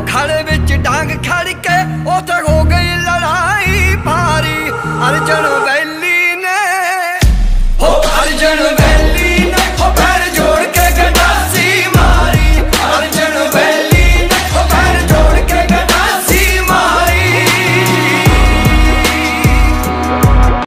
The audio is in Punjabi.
खड़े विच डांग खड़ के उथे हो गई